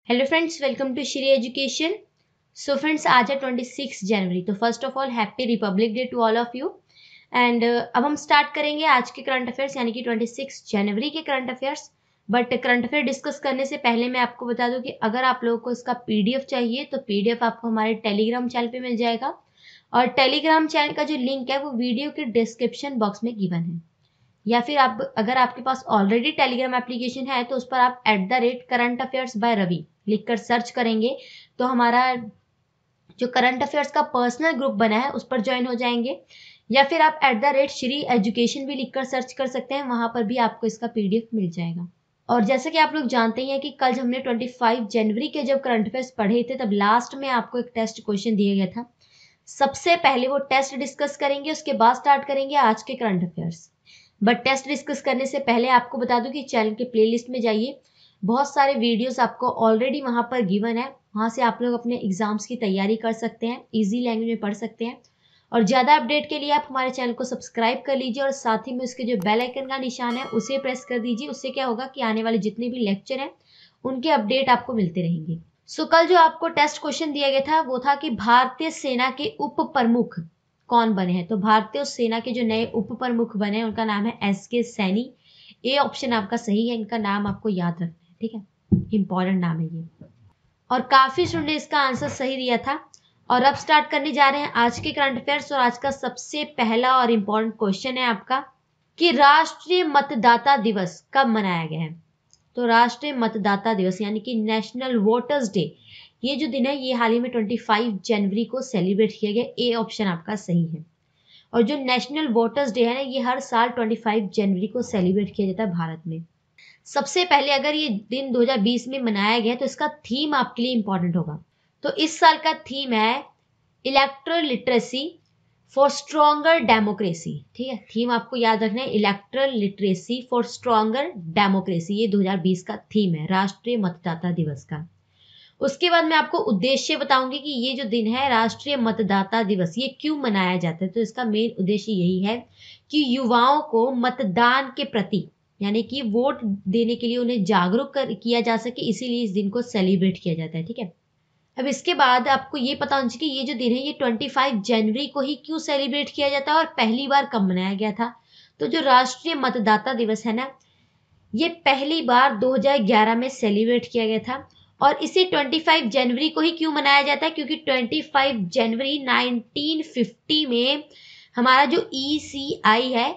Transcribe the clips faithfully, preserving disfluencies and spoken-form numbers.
Hello friends, welcome to Shri education. So friends, आज है twenty six जनवरी। तो first of all happy republic day to all of you. And अब हम start करेंगे आज के करंट अफेयर्स यानी कि ट्वेंटी सिक्स जनवरी के current affairs. But current affair discuss करने से पहले मैं आपको बता दूं कि अगर आप लोगों को इसका पीडीएफ चाहिए तो पीडीएफ आपको हमारे टेलीग्राम चैनल पे मिल जाएगा। और टेलीग्राम चैनल का जो लिंक है वो वीडियो के डिस्क्रिप्शन बॉक्स में गिवन है, या फिर आप अगर आपके पास ऑलरेडी टेलीग्राम एप्लीकेशन है तो उस पर आप at the rate current affairs by Ravi लिखकर सर्च करेंगे तो हमारा जो करंट अफेयर्स का पर्सनल ग्रुप बना है उस पर ज्वाइन हो जाएंगे। या फिर आप at the rate Shri education भी लिखकर सर्च कर सकते हैं, वहां पर भी आपको इसका पीडीएफ मिल जाएगा। और जैसे कि आप लोग जानते हैं कि कल हमने पच्चीस जनवरी के जब करंट अफेयर्स पढ़े थे तब लास्ट में आपको एक टेस्ट क्वेश्चन दिया गया था। सबसे पहले वो टेस्ट डिस्कस करेंगे, उसके बाद स्टार्ट करेंगे आज के current affairs. But test discuss करने से पहले आपको बता दूं कि चैनल के प्लेलिस्ट में जाइए, बहुत सारे वीडियोस आपको ऑलरेडी वहां पर गिवन है, वहां से आप लोग अपने एग्जाम्स की तैयारी कर सकते हैं, इजी लैंग्वेज में पढ़ सकते हैं। और ज़्यादा अपडेट के लिए आप हमारे चैनल को सब्सक्राइब कर लीजिए और साथ ही में उसके जो बेल आइकन का निशान है उसे प्रेस कर दीजिए। उससे क्या होगा कि आने वाले जितने भी लेक्चर हैं उनके अपडेट आपको मिलते रहेंगे। सो कल जो आपको टेस्ट क्वेश्चन दिया गया था वो था कि भारतीय सेना के उप प्रमुख कौन बने हैं। तो भारतीय सेना के जो नए उप प्रमुख बने हैं उनका नाम है एस के सैनी। ए ऑप्शन आपका सही है, इनका नाम आपको याद रखना है, ठीक है, इंपॉर्टेंट नाम है ये। और काफी स्टूडेंट ने इसका आंसर सही दिया था। और अब स्टार्ट करने जा रहे हैं आज के करंट अफेयर्स। और आज का सबसे पहला और इम्पोर्टेंट क्वेश्चन है आपका कि राष्ट्रीय मतदाता दिवस कब मनाया गया है। तो राष्ट्रीय मतदाता दिवस यानी कि नेशनल वोटर्स डे, ये जो दिन है ये हाल ही में पच्चीस जनवरी को सेलिब्रेट किया गया। ए ऑप्शन आपका सही है। और जो नेशनल वोटर्स डे है ना, ये हर साल पच्चीस जनवरी को सेलिब्रेट किया जाता है भारत में। सबसे पहले अगर ये दिन दो हज़ार बीस में मनाया गया तो इसका थीम आपके लिए इंपॉर्टेंट होगा। तो इस साल का थीम है electoral literacy for stronger democracy. ठीक है, थीम आपको याद रखना है, electoral literacy for stronger democracy. ये दो हज़ार बीस का थीम है राष्ट्रीय मतदाता दिवस का। उसके बाद मैं आपको उद्देश्य बताऊंगी कि ये जो दिन है राष्ट्रीय मतदाता दिवस ये क्यों मनाया जाता है। तो इसका मेन उद्देश्य यही है कि युवाओं को मतदान के प्रति यानी कि वोट देने के लिए उन्हें जागरूक कर किया जा सके, इसीलिए इस दिन को सेलिब्रेट किया जाता है। ठीक है, अब इसके बाद आपको ये पता होना चाहिए कि ये जो दिन है ये पच्चीस जनवरी को ही क्यों सेलिब्रेट किया जाता है और पहली बार कब मनाया गया था। तो जो राष्ट्रीय मतदाता दिवस है ना, ये पहली बार दो हज़ार ग्यारह में सेलिब्रेट किया गया था। और इसे पच्चीस जनवरी को ही क्यों मनाया जाता है, क्योंकि पच्चीस जनवरी उन्नीस सौ पचास में हमारा जो ई सी आई है,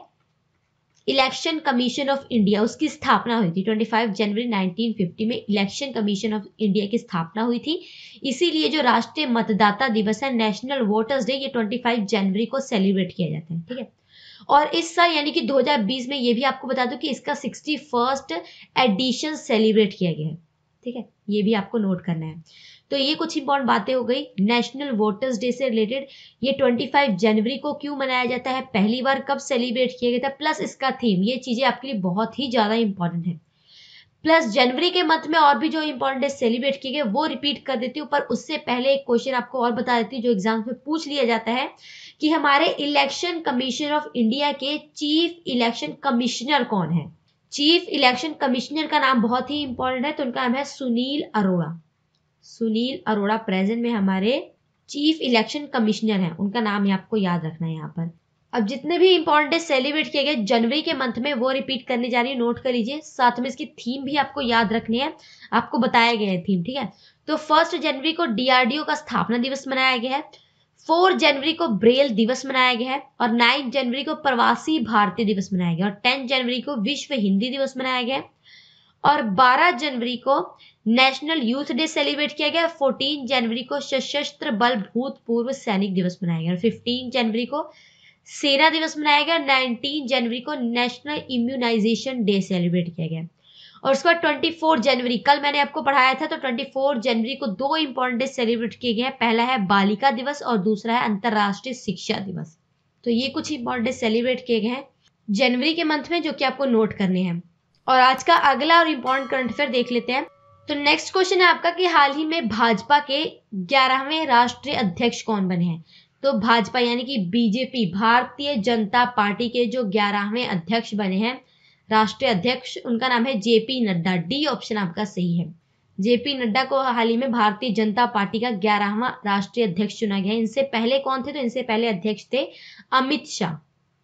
इलेक्शन कमीशन ऑफ इंडिया, उसकी स्थापना हुई थी। पच्चीस जनवरी उन्नीस सौ पचास में इलेक्शन कमीशन ऑफ इंडिया की स्थापना हुई थी। इसीलिए जो राष्ट्रीय मतदाता दिवस है, नेशनल वोटर्स डे, ये पच्चीस जनवरी को सेलिब्रेट किया जाता है। ठीक है, और इस साल यानी कि दो हज़ार बीस में ये भी आपको बता दूं कि इसका सिक्सटी फर्स्ट एडिशन सेलिब्रेट किया गया है। ठीक है, ये भी आपको नोट करना है। तो ये कुछ इंपॉर्टेंट बातें हो गई नेशनल वोटर्स डे से रिलेटेड। ये पच्चीस जनवरी को क्यों मनाया जाता है, पहली बार कब सेलिब्रेट किया गया था, प्लस इसका थीम, ये चीजें आपके लिए बहुत ही ज्यादा इंपॉर्टेंट है। प्लस जनवरी के मंथ में और भी जो इंपॉर्टेंट डे सेलिब्रेट किए गए वो रिपीट कर देती हूँ, पर उससे पहले एक क्वेश्चन आपको और बता देती हूँ जो एग्जाम में पूछ लिया जाता है कि हमारे इलेक्शन कमीशन ऑफ इंडिया के चीफ इलेक्शन कमिश्नर कौन है। चीफ इलेक्शन कमिश्नर का नाम बहुत ही इंपॉर्टेंट है, तो उनका नाम है सुनील अरोड़ा। सुनील अरोड़ा प्रेजेंट में हमारे चीफ इलेक्शन कमिश्नर हैं, उनका नाम आपको याद रखना है यहाँ पर। अब जितने भी इंपॉर्टेंट डे सेलिब्रेट किए गए जनवरी के मंथ में वो रिपीट करने जा रही है, नोट कर लीजिए। साथ में इसकी थीम भी आपको याद रखनी है, आपको बताया गया है थीम। ठीक है, तो फर्स्ट जनवरी को डीआरडीओ का स्थापना दिवस मनाया गया है, फोर जनवरी को ब्रेल दिवस मनाया गया है, और नाइन जनवरी को प्रवासी भारतीय दिवस मनाया गया, और टेन जनवरी को विश्व हिंदी दिवस मनाया गया है, और बारह जनवरी को नेशनल यूथ डे सेलिब्रेट किया गया। चौदह जनवरी को सशस्त्र बल भूतपूर्व सैनिक दिवस मनाया गया, पंद्रह जनवरी को सेना दिवस मनाया गया, उन्नीस जनवरी को नेशनल इम्यूनाइजेशन डे सेलिब्रेट किया गया। और उसके बाद चौबीस जनवरी, कल मैंने आपको पढ़ाया था, तो चौबीस जनवरी को दो इंपॉर्टेंट डे सेलिब्रेट किए गए हैं। पहला है बालिका दिवस और दूसरा है अंतरराष्ट्रीय शिक्षा दिवस। तो ये कुछ इंपॉर्टेंट डे सेलिब्रेट किए गए हैं जनवरी के मंथ में जो कि आपको नोट करने हैं। और आज का अगला और इम्पोर्टेंट करंट अफेयर देख लेते हैं। तो नेक्स्ट क्वेश्चन है आपका कि हाल ही में भाजपा के ग्यारहवें राष्ट्रीय अध्यक्ष कौन बने हैं। तो भाजपा यानी कि बीजेपी, भारतीय जनता पार्टी के जो ग्यारहवें अध्यक्ष बने हैं, राष्ट्रीय अध्यक्ष, उनका नाम है जेपी नड्डा। डी ऑप्शन आपका सही है। जेपी नड्डा को हाल ही में भारतीय जनता पार्टी का ग्यारहवां राष्ट्रीय अध्यक्ष चुना गया है। इनसे पहले कौन थे? तो इनसे पहले अध्यक्ष थे अमित शाह।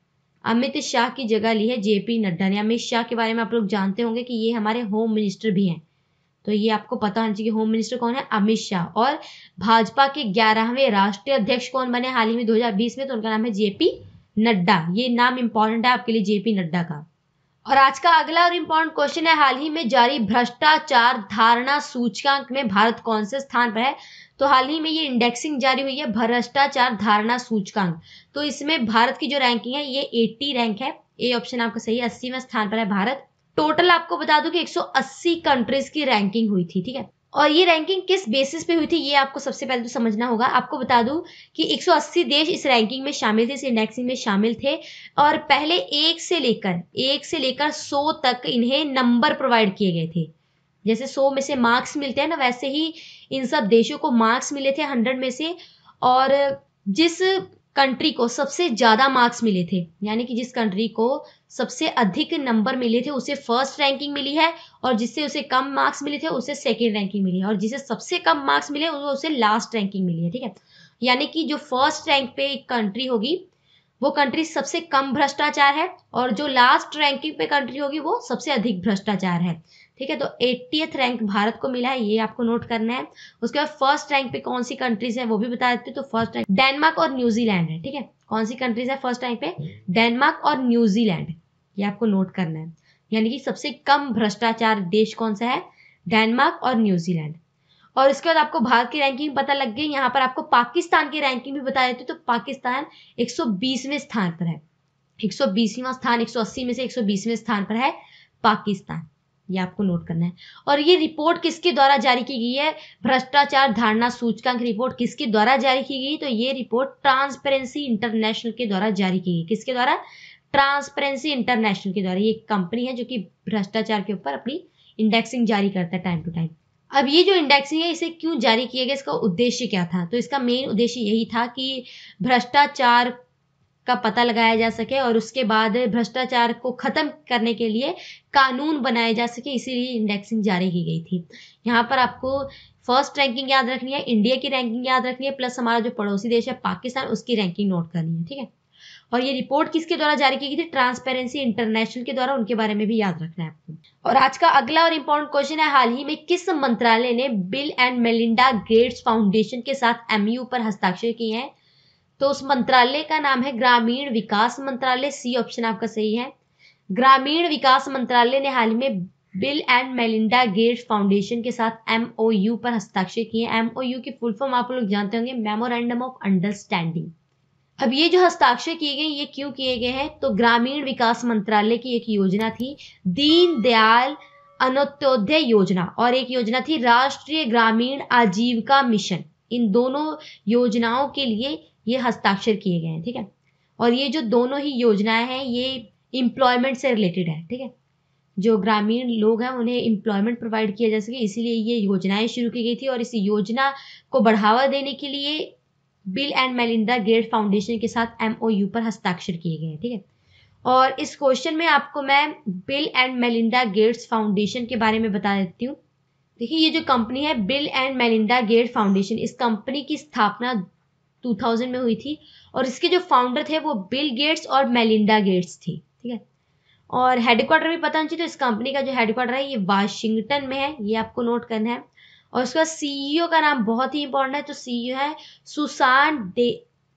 अमित शाह की जगह ली है जेपी नड्डा ने। अमित शाह के बारे में आप लोग जानते होंगे कि ये हमारे होम मिनिस्टर भी हैं, तो ये आपको पता होना चाहिए होम मिनिस्टर कौन है? अमित शाह। और भाजपा के ग्यारहवें राष्ट्रीय अध्यक्ष कौन बने हाल ही में दो हज़ार बीस में? तो उनका नाम है जेपी नड्डा। ये नाम इंपॉर्टेंट है आपके लिए, जेपी नड्डा का। और आज का अगला और इम्पोर्टेंट क्वेश्चन है, हाल ही में जारी भ्रष्टाचार धारणा सूचकांक में भारत कौन से स्थान पर है? तो हाल ही में ये इंडेक्सिंग जारी हुई है, भ्रष्टाचार धारणा सूचकांक। तो इसमें भारत की जो रैंकिंग है ये अस्सी रैंक है। ए ऑप्शन आपका सही है, अस्सीवें स्थान पर है भारत। टोटल आपको बता दूं कि एक सौ अस्सी कंट्रीज की रैंकिंग हुई थी, ठीक है। और ये रैंकिंग किस बेसिस पे हुई थी ये आपको सबसे पहले तो समझना होगा। आपको बता दूं कि एक सौ अस्सी देश इस रैंकिंग में शामिल थे, इस इंडेक्सिंग में शामिल थे। और पहले एक से लेकर एक से लेकर सौ तक इन्हें नंबर प्रोवाइड किए गए थे। जैसे सौ में से मार्क्स मिलते हैं ना, वैसे ही इन सब देशों को मार्क्स मिले थे हंड्रेड में से। और जिस कंट्री को सबसे ज्यादा मार्क्स मिले थे, यानी कि जिस कंट्री को सबसे अधिक नंबर मिले थे उसे फर्स्ट रैंकिंग मिली है, और जिससे उसे कम मार्क्स मिले थे उसे सेकंड रैंकिंग मिली है, और जिसे सबसे कम मार्क्स मिले उसे लास्ट रैंकिंग मिली है, ठीक है। यानी कि जो फर्स्ट रैंक पे एक कंट्री होगी वो कंट्री सबसे कम भ्रष्टाचार है, और जो लास्ट रैंकिंग पे कंट्री होगी वो सबसे अधिक भ्रष्टाचार है, ठीक है। तो एट्टियथ रैंक भारत को मिला है, ये आपको नोट करना है। उसके बाद फर्स्ट रैंक पे कौन सी कंट्रीज है वो भी बता देते हैं। तो फर्स्ट रैंक डेनमार्क और न्यूजीलैंड है, ठीक है। कौन सी कंट्रीज है फर्स्ट रैंक पे? डेनमार्क और न्यूजीलैंड, ये आपको नोट करना है। यानी कि सबसे कम भ्रष्टाचार देश कौन सा है? डेनमार्क और न्यूजीलैंड। और इसके बाद आपको भारत की रैंकिंग पता लग गई। यहाँ पर आपको पाकिस्तान की रैंकिंग भी बता देते। तो पाकिस्तान एक सौ बीसवें स्थान पर है, एक सौ बीसवां स्थान, एक सौ अस्सी में से एक सौ बीसवें स्थान पर है पाकिस्तान, ये आपको नोट करना है। और ये रिपोर्ट किसके द्वारा जारी की गई है? भ्रष्टाचार धारणा सूचकांक रिपोर्ट किसके द्वारा जारी की गई? तो ये रिपोर्ट ट्रांसपेरेंसी इंटरनेशनल के द्वारा जारी की गई। किसके द्वारा? ट्रांसपेरेंसी इंटरनेशनल के द्वारा। ये एक कंपनी है जो कि भ्रष्टाचार के ऊपर अपनी इंडेक्सिंग जारी करता है टाइम टू टाइम। अब ये जो इंडेक्सिंग है इसे क्यों जारी किया गया, इसका उद्देश्य क्या था? तो इसका मेन उद्देश्य यही था कि भ्रष्टाचार का पता लगाया जा सके और उसके बाद भ्रष्टाचार को खत्म करने के लिए कानून बनाए जा सके, इसीलिए इंडेक्सिंग जारी की गई थी। यहाँ पर आपको फर्स्ट रैंकिंग याद रखनी है, इंडिया की रैंकिंग याद रखनी है, प्लस हमारा जो पड़ोसी देश है पाकिस्तान उसकी रैंकिंग नोट करनी है, ठीक है। और ये रिपोर्ट किसके द्वारा जारी की गई थी? ट्रांसपेरेंसी इंटरनेशनल के द्वारा, उनके बारे में भी याद रखना है आपको। और आज का अगला और इम्पोर्टेंट क्वेश्चन है, हाल ही में किस मंत्रालय ने Bill and Melinda Gates foundation के साथ एमयू पर हस्ताक्षर किए हैं? तो उस मंत्रालय का नाम है ग्रामीण विकास मंत्रालय। सी ऑप्शन आपका सही है। ग्रामीण विकास मंत्रालय ने हाल ही में Bill and Melinda Gates foundation के साथ एमओयू पर हस्ताक्षर किए। एमओयू की फुल फॉर्म आप लोग जानते होंगे, मेमोरेंडम ऑफ अंडरस्टैंडिंग। अब ये जो हस्ताक्षर किए गए ये क्यों किए गए हैं? तो ग्रामीण विकास मंत्रालय की एक योजना थी दीन दयाल अंत्योदय योजना, और एक योजना थी राष्ट्रीय ग्रामीण आजीविका मिशन। इन दोनों योजनाओं के लिए ये हस्ताक्षर किए गए हैं, ठीक है। और ये जो दोनों ही योजनाएं हैं ये एम्प्लॉयमेंट से रिलेटेड है, ठीक है। जो ग्रामीण लोग हैं उन्हें एम्प्लॉयमेंट प्रोवाइड किया जा सके, इसीलिए ये योजनाएं शुरू की गई थी। और इस योजना को बढ़ावा देने के लिए Bill and Melinda Gates foundation के साथ एमओयू पर हस्ताक्षर किए गए हैं, ठीक है। और इस क्वेश्चन में आपको मैं Bill and Melinda Gates foundation के बारे में बता देती हूँ। देखिए ये जो कंपनी है Bill and Melinda Gates foundation, इस कंपनी की स्थापना दो हज़ार में हुई थी, और इसके जो फाउंडर थे वो बिल गेट्स और मेलिंडा गेट्स थी, ठीक है। और हेडक्वार्टर भी पता नहीं चाहिए, तो इस कंपनी का जो हेडक्वार्टर है ये वाशिंगटन में है, ये आपको नोट करना है। और उसका सीईओ का नाम बहुत ही इंपॉर्टेंट है, तो सीईओ है सुसान डे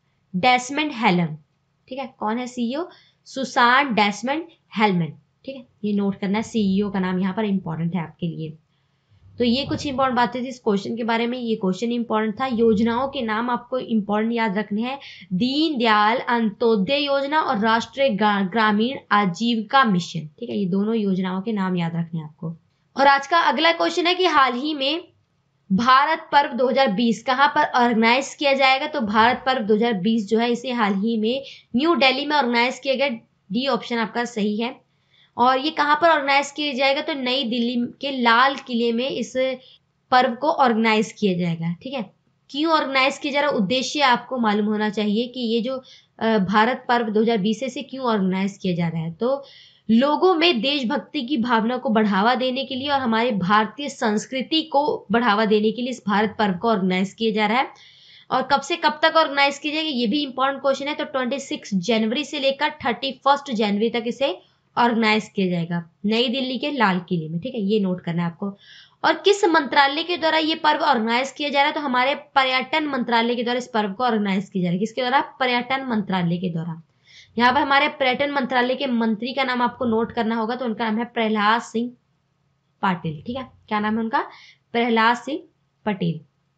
डेसमंड हेलन, ठीक है। कौन है सीईओ? सुसान डेसमंड हेलमन, ठीक है। ये नोट करना है, सीईओ का नाम यहाँ पर इंपॉर्टेंट है आपके लिए। तो ये कुछ इंपॉर्टेंट बातें थी इस क्वेश्चन के बारे में। ये क्वेश्चन इंपॉर्टेंट था। योजनाओं के नाम आपको इंपॉर्टेंट याद रखने हैं, दीन दयाल अंत्योदय योजना और राष्ट्रीय ग्रामीण आजीविका मिशन, ठीक है। ये दोनों योजनाओं के नाम याद रखने हैं आपको। और आज का अगला क्वेश्चन है कि हाल ही में भारत पर्व दो हज़ार बीस कहाँ पर ऑर्गेनाइज किया जाएगा? तो भारत पर्व दो हज़ार बीस जो है इसे हाल ही में न्यू दिल्ली में ऑर्गेनाइज किया गया। डी ऑप्शन आपका सही है। और ये कहाँ पर ऑर्गेनाइज किया जाएगा? तो नई दिल्ली के लाल किले में इस पर्व को ऑर्गेनाइज किया जाएगा, ठीक है। क्यों ऑर्गेनाइज किया जा रहा है, उद्देश्य आपको मालूम होना चाहिए कि ये जो भारत पर्व दो हज़ार बीस है इसे क्यों ऑर्गेनाइज किया जा रहा है। तो लोगों में देशभक्ति की भावना को बढ़ावा देने के लिए और हमारे भारतीय संस्कृति को बढ़ावा देने के लिए इस भारत पर्व को ऑर्गेनाइज किया जा रहा है। और कब से कब तक ऑर्गेनाइज की जाएगी, ये भी इंपॉर्टेंट क्वेश्चन है। तो छब्बीस जनवरी से लेकर इकतीस जनवरी तक इसे ऑर्गेनाइज किया जाएगा नई दिल्ली के लाल किले में, ठीक है, ये नोट करना है आपको। और किस मंत्रालय के द्वारा ये पर्व ऑर्गेनाइज किया जा रहा है, तो हमारे पर्यटन मंत्रालय के द्वारा इस पर्व को ऑर्गेनाइज किया जा रहा है। किसके द्वारा, पर्यटन मंत्रालय के द्वारा। यहाँ पर हमारे पर्यटन मंत्रालय के मंत्री का नाम आपको नोट करना होगा, तो उनका नाम है प्रहलाद सिंह पाटिल, ठीक है, क्या नाम है उनका, प्रहलाद सिंह पटेल।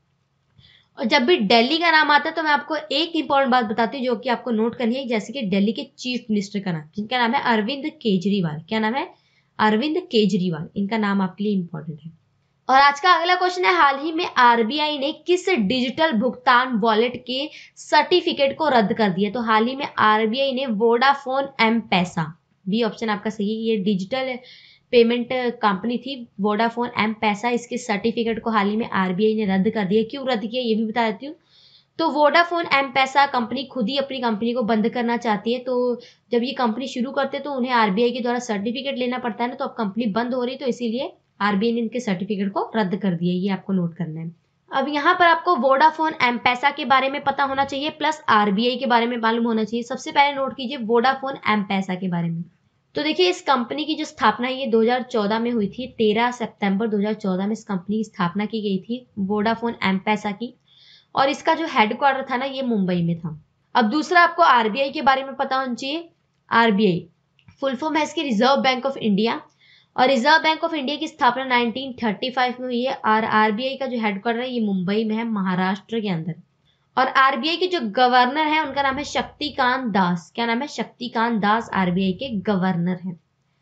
और जब भी दिल्ली का नाम आता है तो मैं आपको एक इंपॉर्टेंट बात बताती हूँ जो कि आपको नोट करनी है, जैसे कि दिल्ली के चीफ मिनिस्टर का नाम, जिनका नाम है अरविंद केजरीवाल। क्या नाम है, अरविंद केजरीवाल, इनका नाम आपके लिए इंपॉर्टेंट है। और आज का अगला क्वेश्चन है, हाल ही में आरबीआई ने किस डिजिटल भुगतान वॉलेट के सर्टिफिकेट को रद्द कर दिया। तो हाल ही में आरबीआई ने Vodafone M Pesa, B option आपका सही है, ये डिजिटल पेमेंट कंपनी थी वोडाफोन एम पैसा, इसके सर्टिफिकेट को हाल ही में आरबीआई ने रद्द कर दिया। क्यों रद्द किया ये भी बता देती हूँ। तो वोडाफोन एम पैसा कंपनी खुद ही अपनी कंपनी को बंद करना चाहती है, तो जब ये कंपनी शुरू करते तो उन्हें आरबीआई के द्वारा सर्टिफिकेट लेना पड़ता है ना, तो अब कंपनी बंद हो रही, तो इसीलिए आरबीआई ने इनके सर्टिफिकेट को रद्द कर दिया, ये आपको नोट करना है। अब यहाँ पर आपको वोडाफोन एम पैसा के बारे में पता होना चाहिए प्लस आरबीआई के बारे में मालूम होना चाहिए। सबसे पहले नोट कीजिए वोडाफोन एम पैसा के बारे में। तो देखिए इस कंपनी की जो स्थापना है ये दो हज़ार चौदह में हुई थी, तेरह सितंबर दो हज़ार चौदह में इस कंपनी की स्थापना की गई थी वोडाफोन एम पैसा की, और इसका जो हेडक्वार्टर था ना ये मुंबई में था। अब दूसरा आपको आरबीआई के बारे में पता होना चाहिए। आरबीआई फुल फॉर्म है इसकी रिजर्व बैंक ऑफ इंडिया, और रिजर्व बैंक ऑफ इंडिया की स्थापना उन्नीस सौ पैंतीस में हुई है, और आरबीआई का जो हेडक्वार्टर है ये मुंबई में है, महाराष्ट्र के अंदर। और आरबीआई के जो गवर्नर है उनका नाम है शक्तिकांत दास। क्या नाम है, शक्तिकांत दास आरबीआई के गवर्नर हैं।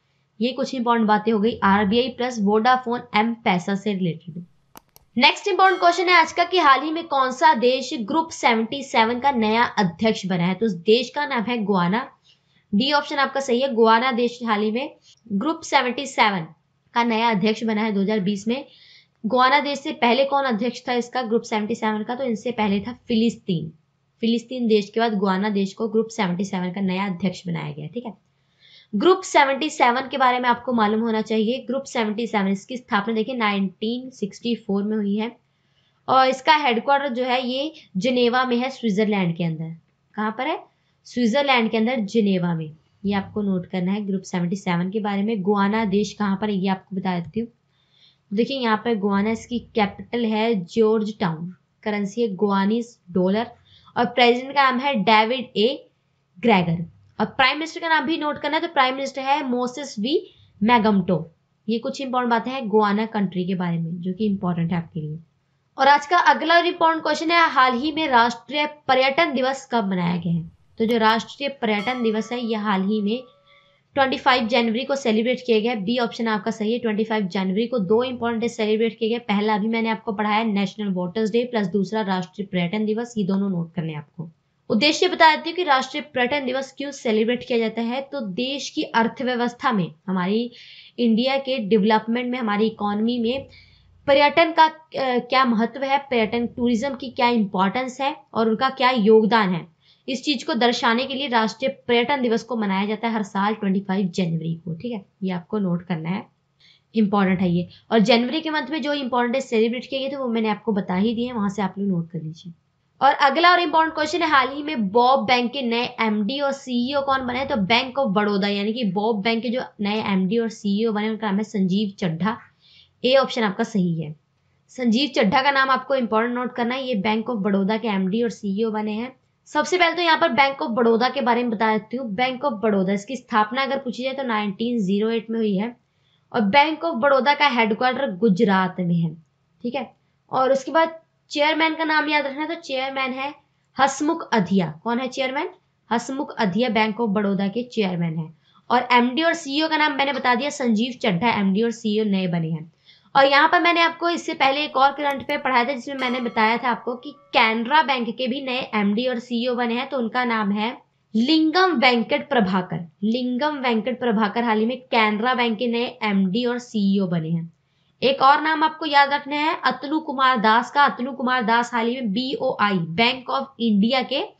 ये कुछ इंपॉर्टेंट बातें हो गई आरबीआई प्लस वोडाफोन एम पैसा से रिलेटेड। नेक्स्ट इंपॉर्टेंट क्वेश्चन है आज का कि हाल ही में कौन सा देश ग्रुप सतहत्तर का नया अध्यक्ष बना है। तो उस देश का नाम है गुआना, डी ऑप्शन आपका सही है। गुआना देश हाल ही में ग्रुप सतहत्तर का नया अध्यक्ष बना है दो हज़ार बीस में। गुआना देश से पहले कौन अध्यक्ष था इसका ग्रुप सतहत्तर का, तो इनसे पहले था फिलिस्तीन। फिलिस्तीन देश के बाद गुआना देश को ग्रुप सतहत्तर का नया अध्यक्ष बनाया गया, ठीक है। ग्रुप सतहत्तर के बारे में आपको मालूम होना चाहिए। ग्रुप सतहत्तर इसकी स्थापना देखिए उन्नीस सौ चौंसठ में हुई है, और इसका हेडक्वार्टर जो है ये जिनेवा में है, स्विट्जरलैंड के अंदर। कहाँ पर है, स्विट्जरलैंड के अंदर जिनेवा में। ये आपको नोट करना है ग्रुप सतहत्तर के बारे में। गुआना देश कहाँ पर है ये आपको बता देती हूँ। देखिए यहाँ पर गुआना, इसकी कैपिटल है जॉर्ज टाउन, करेंसी है गुआनीज डॉलर, और प्रेसिडेंट का नाम है डेविड ए ग्रेगर, और प्राइम मिनिस्टर का नाम भी नोट करना है। तो प्राइम मिनिस्टर है मोसेस वी मैगमटो। ये कुछ इंपॉर्टेंट बातें हैं गुआना कंट्री के बारे में जो कि इंपॉर्टेंट है आपके लिए। और आज का अगला इंपॉर्टेंट क्वेश्चन है, हाल ही में राष्ट्रीय पर्यटन दिवस कब मनाया गया है। तो जो राष्ट्रीय पर्यटन दिवस है यह हाल ही में पच्चीस जनवरी को सेलिब्रेट किया गया। बी ऑप्शन आपका सही है। पच्चीस जनवरी को दो इंपॉर्टेंट डे सेलिब्रेट किए गए। पहला अभी मैंने आपको पढ़ाया नेशनल वाटर्स डे, प्लस दूसरा राष्ट्रीय पर्यटन दिवस। ये दोनों नोट करने आपको। उद्देश्य बता देती हूँ कि राष्ट्रीय पर्यटन दिवस क्यों सेलिब्रेट किया जाता है। तो देश की अर्थव्यवस्था में, हमारी इंडिया के डेवलपमेंट में, हमारी इकोनॉमी में पर्यटन का क्या महत्व है, पर्यटन टूरिज्म की क्या इंपॉर्टेंस है और उनका क्या योगदान है, इस चीज को दर्शाने के लिए राष्ट्रीय पर्यटन दिवस को मनाया जाता है हर साल पच्चीस जनवरी को, ठीक है। ये आपको नोट करना है, इंपॉर्टेंट है ये। और जनवरी के मंथ में जो इंपॉर्टेंट डे सेलिब्रेट किए गए थे वो मैंने आपको बता ही दिए, वहां से आप लोग नोट कर लीजिए। और अगला और इंपॉर्टेंट क्वेश्चन है, हाल ही में बॉब बैंक के नए एमडी और सीईओ कौन बने। तो बैंक ऑफ बड़ौदा यानी कि बॉब बैंक के जो नए एमडी और सीईओ बने उनका नाम है संजीव चड्ढा। ए ऑप्शन आपका सही है। संजीव चड्ढा का नाम आपको इंपॉर्टेंट नोट करना है। ये बैंक ऑफ बड़ौदा के एमडी और सीईओ बने हैं। सबसे पहले तो यहाँ पर बैंक ऑफ बड़ौदा के बारे में बता देती हूँ। बैंक ऑफ बड़ौदा, इसकी स्थापना अगर पूछी जाए तो उन्नीस सौ आठ में हुई है, और बैंक ऑफ बड़ौदा का हेडक्वार्टर गुजरात में है, ठीक है। और उसके बाद चेयरमैन का नाम याद रखना, तो चेयरमैन है हसमुख अधिया। कौन है चेयरमैन, हसमुख अधिया बैंक ऑफ बड़ौदा के चेयरमैन है। और एमडी और सीईओ का नाम मैंने बता दिया, संजीव चड्ढा एमडी और सीईओ नए बने हैं। और यहाँ पर मैंने आपको इससे पहले एक और करंट अफेयर पढ़ाया था जिसमें मैंने बताया था आपको कि कैनरा बैंक के भी नए एमडी और सीईओ बने हैं, तो उनका नाम है लिंगम वेंकट प्रभाकर। लिंगम वेंकट प्रभाकर हाल ही में कैनरा बैंक के नए एमडी और सीईओ बने हैं। एक और नाम आपको याद रखना है अतनु कुमार दास का। अतनु कुमार दास हाल ही में बीओआई बैंक ऑफ इंडिया के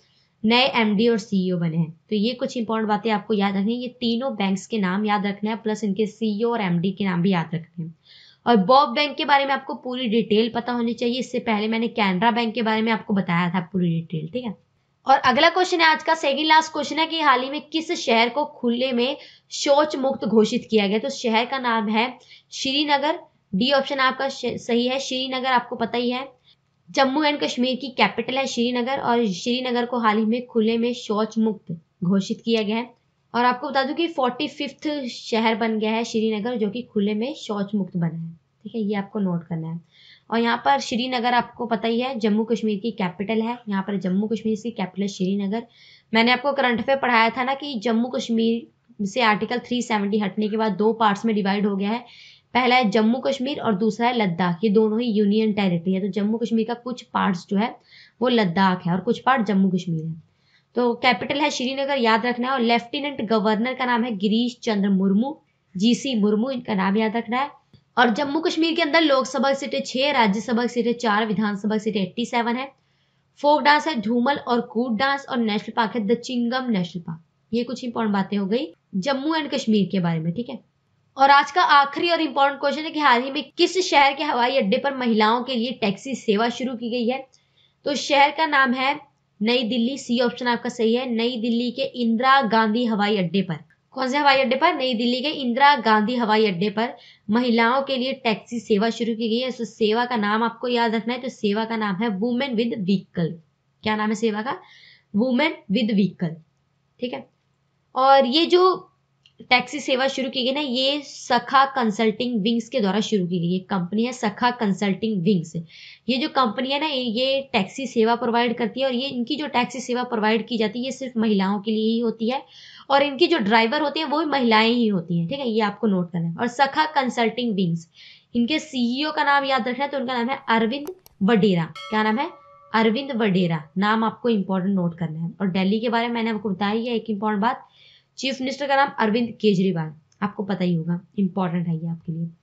नए एमडी और सीईओ बने हैं। तो ये कुछ इंपॉर्टेंट बातें आपको याद रखनी है। ये तीनों बैंक्स के नाम याद रखना है, प्लस इनके सीईओ और एमडी के नाम भी याद रखने हैं। और बॉब बैंक के बारे में आपको पूरी डिटेल पता होनी चाहिए। इससे पहले मैंने कैनरा बैंक के बारे में आपको बताया था पूरी डिटेल, ठीक है। और अगला क्वेश्चन है आज का सेकंड लास्ट क्वेश्चन है कि हाल ही में किस शहर को खुले में शौच मुक्त घोषित किया गया। तो शहर का नाम है श्रीनगर। डी ऑप्शन आपका सही है, श्रीनगर आपको पता ही है। जम्मू एंड कश्मीर की कैपिटल है श्रीनगर, और श्रीनगर को हाल ही में खुले में शौच मुक्त घोषित किया गया है। और आपको बता दूं कि फोर्टी फिफ्थ शहर बन गया है श्रीनगर, जो कि खुले में शौच मुक्त बना है, ठीक है। ये आपको नोट करना है। और यहाँ पर श्रीनगर आपको पता ही है जम्मू कश्मीर की कैपिटल है। यहाँ पर जम्मू कश्मीर की कैपिटल श्रीनगर। मैंने आपको करंट अफेयर पढ़ाया था ना कि जम्मू कश्मीर से आर्टिकल थ्री सेवेंटी हटने के बाद दो पार्ट्स में डिवाइड हो गया है। पहला है जम्मू कश्मीर और दूसरा है लद्दाख। ये दोनों ही यूनियन टेरिटरी है। तो जम्मू कश्मीर का कुछ पार्ट्स जो है वो लद्दाख है और कुछ पार्ट जम्मू कश्मीर है। तो कैपिटल है श्रीनगर, याद रखना है। और लेफ्टिनेंट गवर्नर का नाम है गिरीश चंद्र मुर्मू, जीसी मुर्मू, इनका नाम याद रखना है। और जम्मू कश्मीर के अंदर लोकसभा सीटें छह, राज्यसभा सीटें चार, विधानसभा सीटें एट्टी सेवन है। फोक डांस है धूमल और कूट डांस, और नेशनल पार्क है द चिंगम नेशनल पार्क। ये कुछ इंपॉर्टेंट बातें हो गई जम्मू एंड कश्मीर के बारे में, ठीक है। और आज का आखिरी और इंपॉर्टेंट क्वेश्चन है कि हाल ही में किस शहर के हवाई अड्डे पर महिलाओं के लिए टैक्सी सेवा शुरू की गई है। तो शहर का नाम है नई दिल्ली। सी ऑप्शन आपका सही है, नई दिल्ली के इंदिरा गांधी हवाई अड्डे पर। कौन से हवाई अड्डे पर? नई दिल्ली के इंदिरा गांधी हवाई अड्डे पर महिलाओं के लिए टैक्सी सेवा शुरू की गई है। तो सेवा का नाम आपको याद रखना है। तो सेवा का नाम है वुमेन विद व्हीकल। क्या नाम है सेवा का? वुमेन विद व्हीकल, ठीक है। और ये जो टैक्सी सेवा शुरू की गई ना, ये सखा कंसल्टिंग विंग्स के द्वारा शुरू की गई। एक कंपनी है सखा कंसल्टिंग विंग्स। ये जो कंपनी है ना, ये टैक्सी सेवा प्रोवाइड करती है। और ये इनकी जो टैक्सी सेवा प्रोवाइड की जाती है ये सिर्फ महिलाओं के लिए ही होती है, और इनकी जो ड्राइवर होते हैं वो भी महिलाएं ही होती हैं, ठीक है। ये आपको नोट करना है। और सखा कंसल्टिंग विंग्स, इनके सीईओ का नाम याद रखना है। तो उनका नाम है अरविंद वडेरा। क्या नाम है? अरविंद वडेरा। नाम आपको इंपॉर्टेंट नोट करना है। और दिल्ली के बारे में मैंने आपको बताई है एक इंपॉर्टेंट बात, चीफ मिनिस्टर का नाम अरविंद केजरीवाल। आपको पता ही होगा, इंपॉर्टेंट है ये आपके लिए।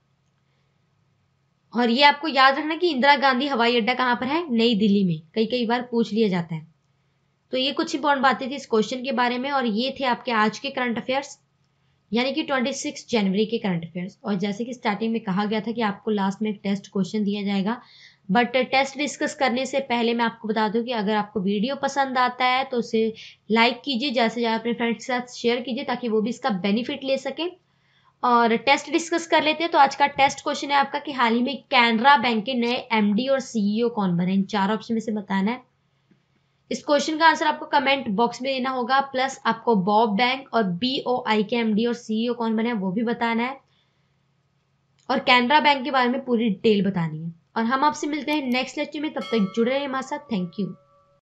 और ये आपको याद रखना कि इंदिरा गांधी हवाई अड्डा कहाँ पर है? नई दिल्ली में। कई कई बार पूछ लिया जाता है। तो ये कुछ इंपॉर्टेंट बातें थी इस क्वेश्चन के बारे में। और ये थे आपके आज के करंट अफेयर्स, यानी कि छब्बीस जनवरी के करंट अफेयर्स। और जैसे कि स्टार्टिंग में कहा गया था कि आपको लास्ट में एक टेस्ट क्वेश्चन दिया जाएगा, बट टेस्ट डिस्कस करने से पहले मैं आपको बता दूं कि अगर आपको वीडियो पसंद आता है तो उसे लाइक कीजिए, ज़्यादा से ज़्यादा अपने फ्रेंड्स के साथ शेयर कीजिए ताकि वो भी इसका बेनिफिट ले सकें। और टेस्ट डिस्कस कर लेते हैं। तो आज का टेस्ट क्वेश्चन है आपका कि हाल ही में कैनरा बैंक के नए एमडी और सीईओ कौन बने। इन चार ऑप्शन में से बताना है। इस क्वेश्चन का आंसर आपको कमेंट बॉक्स में देना होगा, प्लस आपको बॉब बैंक और बीओआई के एमडी और सीईओ कौन बने वो भी बताना है, और कैनरा बैंक के बारे में पूरी डिटेल बतानी है। और हम आपसे मिलते हैं नेक्स्ट लेक्चर में। तब तक जुड़े रहिए हमारे साथ। Thank you.